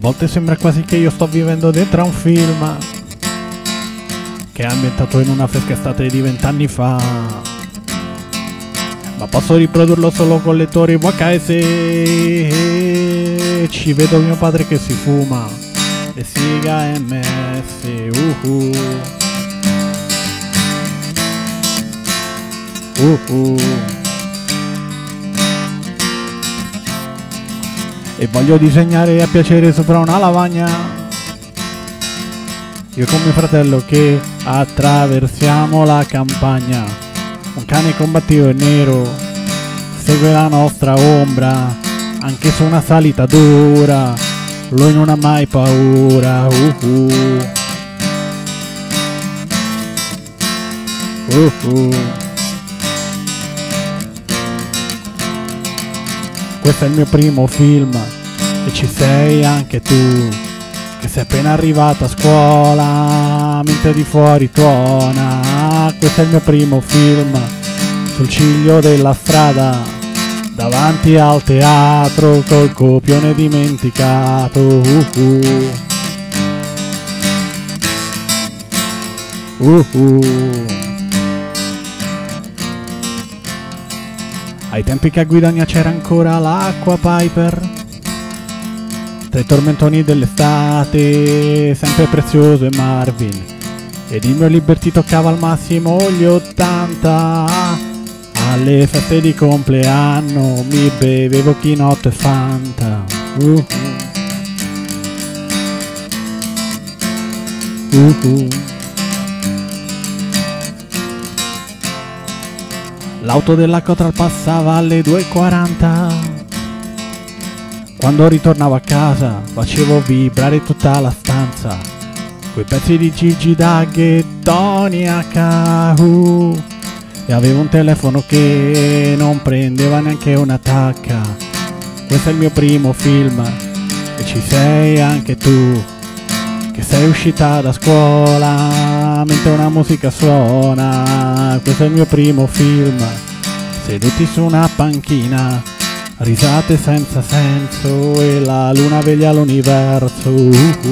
volte sembra quasi che io sto vivendo dentro a un film che è ambientato in una fresca estate di 20 anni fa, ma posso riprodurlo solo con lettori VHS. Ci vedo mio padre che si fuma e siga MS. E voglio disegnare a piacere sopra una lavagna, io con mio fratello che attraversiamo la campagna. Un cane combattivo e nero segue la nostra ombra, anche su una salita dura lui non ha mai paura. Questo è il mio primo film e ci sei anche tu, che sei appena arrivato a scuola mentre di fuori tuona. Questo è il mio primo film sul ciglio della strada, davanti al teatro col copione dimenticato. Ai tempi che a Guidagna c'era ancora l'acqua Piper, tra i tormentoni dell'estate, sempre Prezioso e Marvin, ed il mio Liberty toccava al massimo gli 80. Alle feste di compleanno mi bevevo Chinotto e Fanta. L'auto della Cotral passava alle 2:40. Quando ritornavo a casa facevo vibrare tutta la stanza quei pezzi di Gigi D'Aghe e Tony H. E avevo un telefono che non prendeva neanche una tacca. Questo è il mio primo film e ci sei anche tu, che sei uscita da scuola mentre una musica suona. Questo è il mio primo film, seduti su una panchina, risate senza senso e la luna veglia l'universo.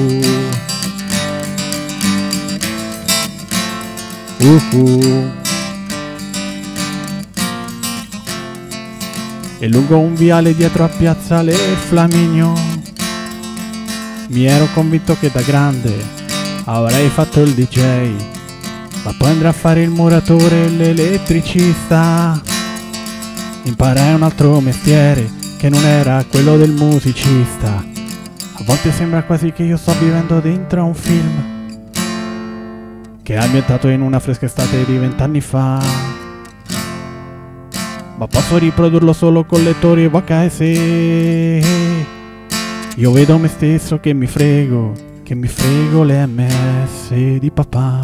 E lungo un viale dietro a Piazzale Flaminio mi ero convinto che da grande avrei fatto il DJ, ma poi andrò a fare il muratore e l'elettricista. Imparai un altro mestiere che non era quello del musicista. A volte sembra quasi che io sto vivendo dentro a un film che è ambientato in una fresca estate di 20 anni fa, ma posso riprodurlo solo con lettori VHS. Io vedo me stesso che mi frego le MS di papà.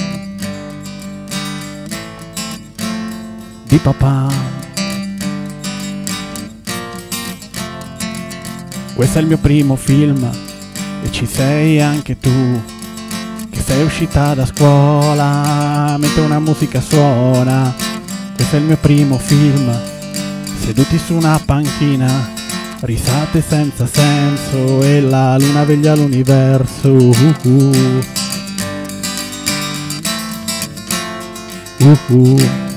Questo è il mio primo film e ci sei anche tu, che sei uscita da scuola mentre una musica suona. Questo è il mio primo film, seduti su una panchina, risate senza senso e la luna veglia l'universo.